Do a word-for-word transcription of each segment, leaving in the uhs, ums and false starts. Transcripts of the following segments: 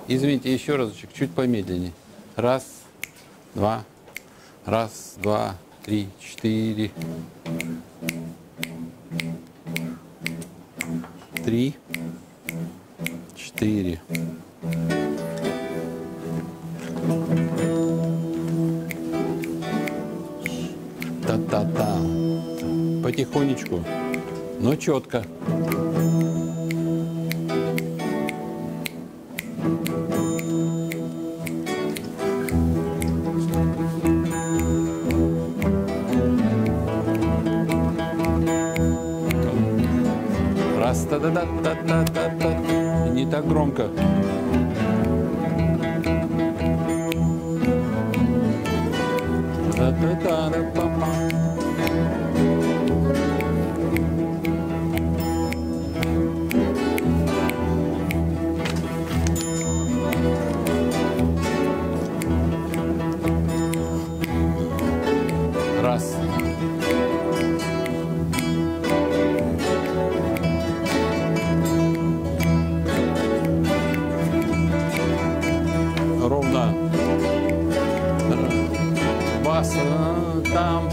Извините, еще разочек, чуть помедленнее. Раз, два, раз, два, три, четыре. Три, четыре. Та-та-та. Потихонечку, но четко. Раз, та-да-да-та-та-та-та. Не так громко. Та-та-та-да-па-па. Раз. Ровно. Бас там.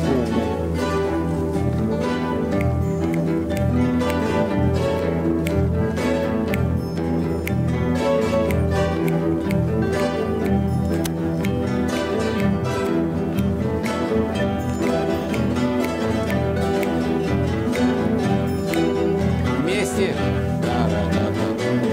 Вместе. Да, да, да, да.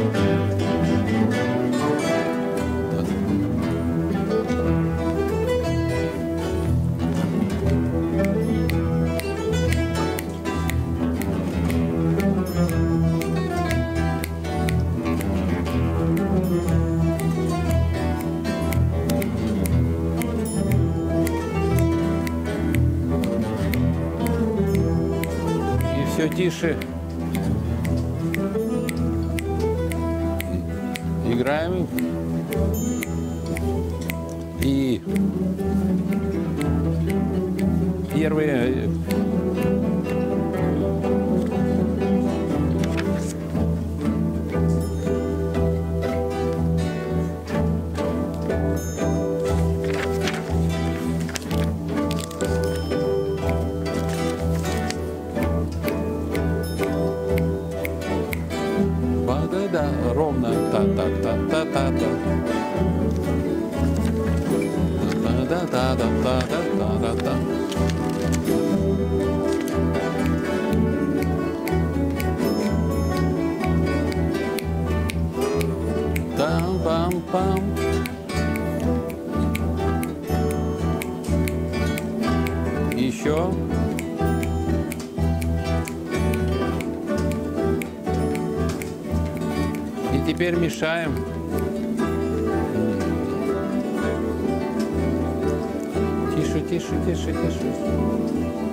Все тише. Играем. И первые. Да, ровно. Та-та-та-та-та-та. Та-та-та-та-та-та-та-та. Там-пам-пам. Еще. Теперь мешаем. Тише, тише, тише, тише.